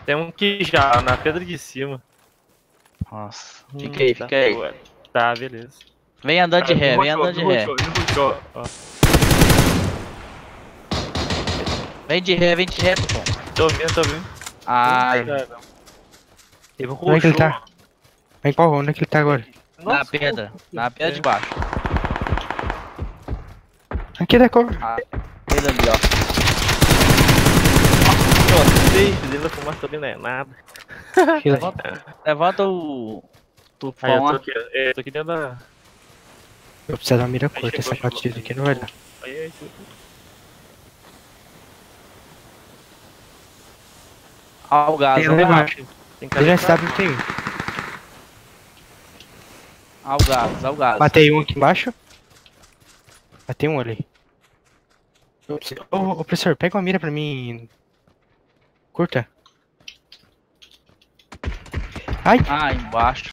Tem um que já, na pedra de cima. Nossa. Fica aí. Boa. Tá, beleza. Vem andando de ré, vem andando de ré. Ó. Vem de ré, pô. Tô vendo. Ai, Ele Onde é que ele rushou. tá? Vem qual? Onde é que ele tá agora? na pedra de baixo. Aqui da cor. Pedra ali, ó. Nossa, ele fumaça também não é nada. Levanta o Aí tufão lá. eu tô aqui dentro da. Eu preciso dar uma mira Aí curta, essa chegou. partida aqui não vai dar. Aí. Ó o gás, Tem ó. lá embaixo. Tem cara Ele de já sabe que tem um. Ó o gás. Matei um aqui embaixo. Matei um ali. Ô, professor, pega uma mira pra mim. Curta. Ai! Ah, embaixo.